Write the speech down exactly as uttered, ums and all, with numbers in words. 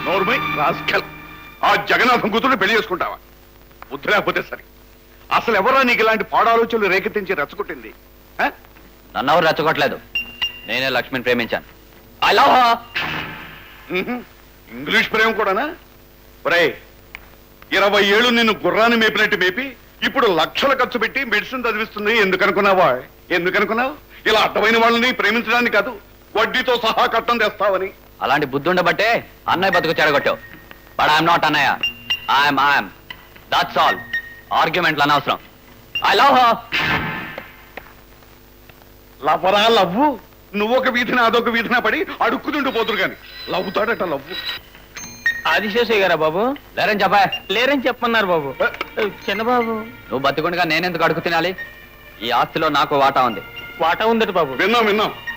నోర్మై రాస్కల్. ఆ జగన్నాథం కూతురు పెళ్లి చేసుకుంటావా? బుద్ధి లేకపోతే సరే. అసలు ఎవరా నీకు ఇలాంటి పాడాలోచనలు రేకెత్తించి రెచ్చగొట్టింది? నన్ను ఎవరు రెచ్చగొట్టలేదు. నేనే లక్ష్మిని ప్రేమించాను. I love her. ఇంగ్లీష్ ప్రేమ కూడానా? ఒరే, ఇరవై ఏళ్ళు నిన్ను గుర్రాన్ని మేపినట్టు మేపి ఇప్పుడు లక్షలు ఖర్చు పెట్టి మెడిసిన్ చదివిస్తుంది. ఎందుకనుకున్నావా? ఎందుకనుకున్నావు? ఇలా అడ్డమైన వాళ్ళని ప్రేమించడానికి కాదు, వడ్డీతో సహా కట్టం తెస్తావని. అలాంటి బుద్ధి ఉండబట్టే అన్నయ్య బతుకు చెడగొట్టావు. బట్ ఐఎమ్ నాట్ అన్నయ్య. I'm I'm that's all. ఆర్గ్యుమెంట్లు అనవసరం. I love her. లవరా లవ్వు? నువ్వొక వీధిన అదొక వీధిన పడి అడుక్కుతుంటూ పోతురు కానీ లవ్వుతాడట లవ్వు. ఆదిశేషయ్య గారా బాబు? లేరని చెప్పా. లేరని చెప్పన్నారు బాబు. చిన్నబాబు, నువ్వు బతుకుండగా నేనెందుకు అడుగు తినాలి? ఈ ఆస్తిలో నాకు వాటా ఉంది. వాటా ఉందట బాబు. విన్నాం విన్నాం